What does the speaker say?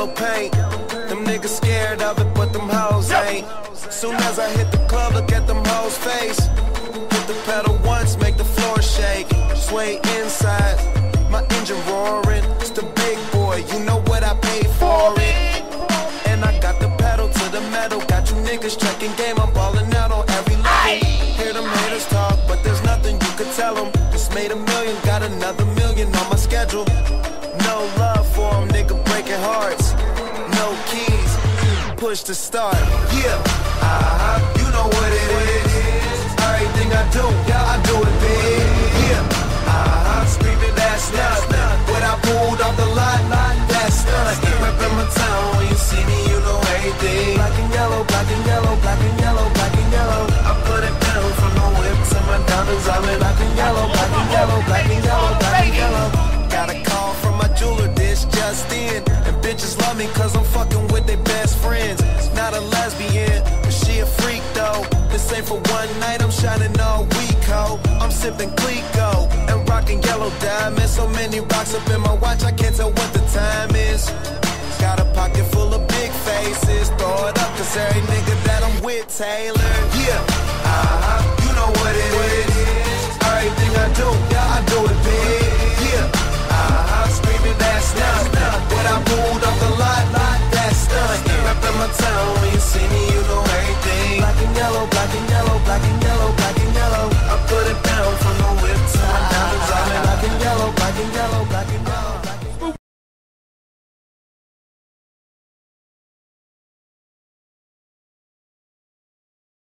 yellow paint. Them niggas scared of it, but them hoes ain't. Soon as I hit the club, look at them hoes' face. Hit the pedal once, make the floor shake. Sway inside, my engine roaring. It's the big boy, you know what I paid for it. And I got the pedal to the metal. Got you niggas checking game, I'm ballin' out on every level. Hear them haters talk, but there's nothing you could tell them. Just made $1 million, got another $1 million on my schedule. No love for them, nigga breaking hearts. No keys, push to start. Yeah, you know what it is. Everything I do, yeah, I do it big. Yeah, screaming that's nothing. When I pulled off the lot, that's nothing. Reppin' my town, when you see me, you know everything. Black and yellow, black and yellow, black and yellow, black and yellow. I put it down from the whip to my diamonds. I'm in black and yellow, black and yellow, black and yellow, black and yellow. Got a call from my jeweler, this just in. And bitches love me cause I'm fucking with their best friends. Not a lesbian, but she a freak though. This ain't for one night, I'm shining all week, ho. I'm sipping Clico and rocking yellow diamonds. So many rocks up in my watch, I can't tell what the time is. Got a pocket full of big faces, throw it up cause every nigga that I'm with Taylor. Yeah,